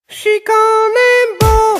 Je suis quand même beau.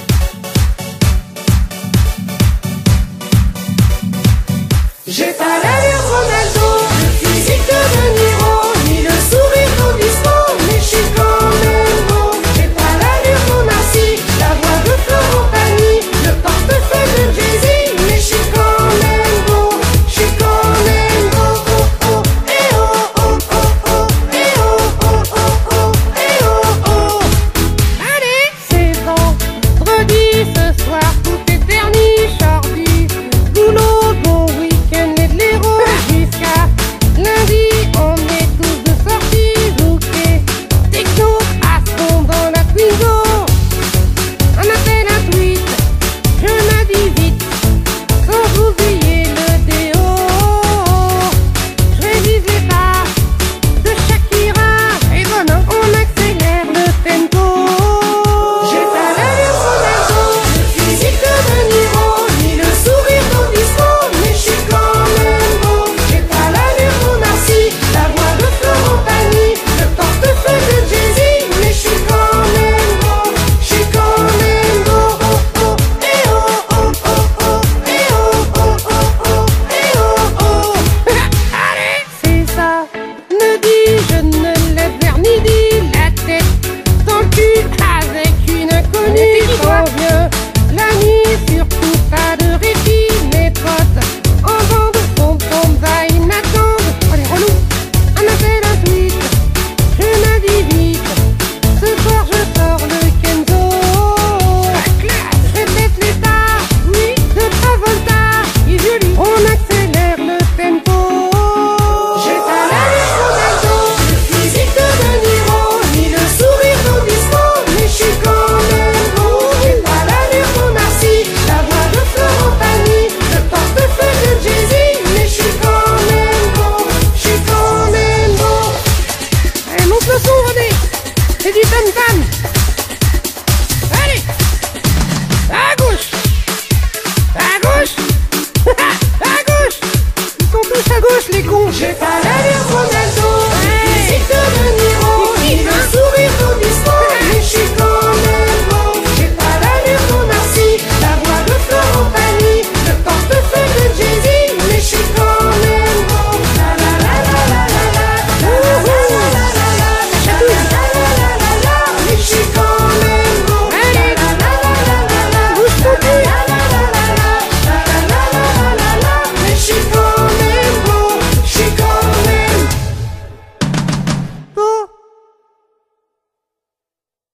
J'ai pas l'allure Ronaldo, le physique de De Niro, ni le sourire d'Obispo, mais je suis quand même beau. J'ai pas l'allure d'Onassi, la voix de Florent Pagny, le portefeuille de Jay-Z, mais je suis quand même beau. Je suis quand même beau. Oh oh, eh oh oh oh oh, eh oh oh oh oh, eh oh oh. Allez, c'est vendredi ce soir, tout est permis, chardi, boulot, bon week-end et de l'héros. Jusqu'à lundi, on est tous de sortie, bouquet, techno, à fond dans la Twingo. Un appel, un tweet, je m'habille vite, sans oublier le déo. Je révise les pas de Shakira, et bon, on accélère le tempo. J'ai pas l'allure Ronaldo, le physique de De Niro, ni le sourire d'Obispo, mais je suis quand même beau. J'ai pas l'allure d'Onassi, la voix de Florent Pagny, le portefeuille de Jay-Z, mais je suis quand même beau. Je suis quand même beau. Oh oh, eh oh oh oh oh, eh oh oh oh oh, eh oh oh. Allez, c'est ça, me dis, je ne lève vers midi la tête dans le cul avec une inconnue. Quand vient la nuit, surtout pas de répit, mes potes en bande, pom-pom, va, ils m'attendent. Allez, relou, un appel, un tweet, je m'habille vite, ce soir je sors le Kenzo. Je répète les pas, oui, de Travolta, il est joli, on accélère le tempo. J'ai pas l'allure Ronaldo, le physique de De Niro, ni le sourire d'Obispo, mais je suis quand même beau. J'ai pas l'allure d'Onassi, la voix de Florent Pagny, le portefeuille de Jay-Z, mais je suis quand même beau. Je suis quand même beau. Allez, monte le son, René, c'est du tam-tam.